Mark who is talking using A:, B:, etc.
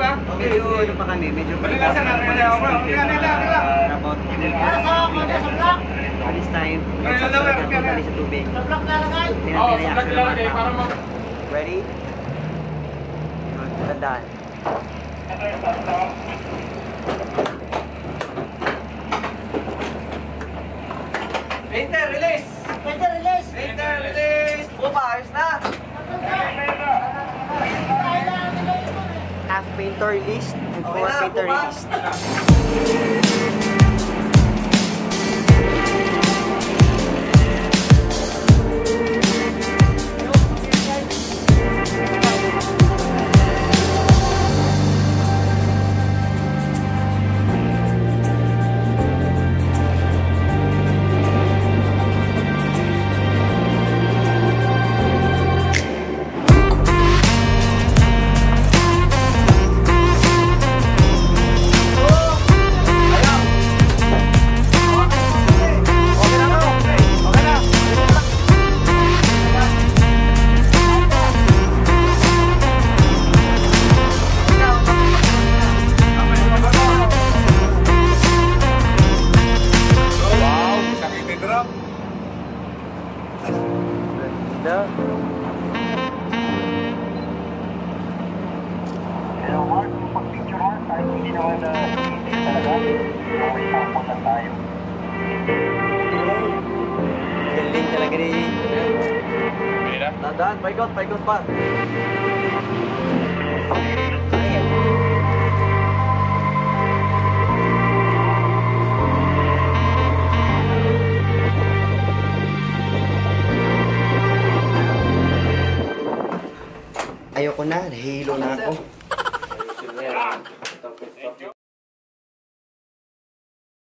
A: Medyo ano pa kami, medyo
B: Balilasan na,
A: about this time, magsasabi sa tubig. Tinatirayak sa mga tao. Ready? Tandaan.
B: Painter, release! Painter, release! Opa, ayos na!
A: Half painter released and full
B: Okay na,
A: painter
B: bukas.
A: released. Ganda.
C: Hello Mark, pag-picture Mark, kahit hindi naman na hindi talaga, okay, sample lang tayo.
A: Galing talaga ni...
B: Tandaan, paikot pa.
A: Ayoko na, nahihilo na ako.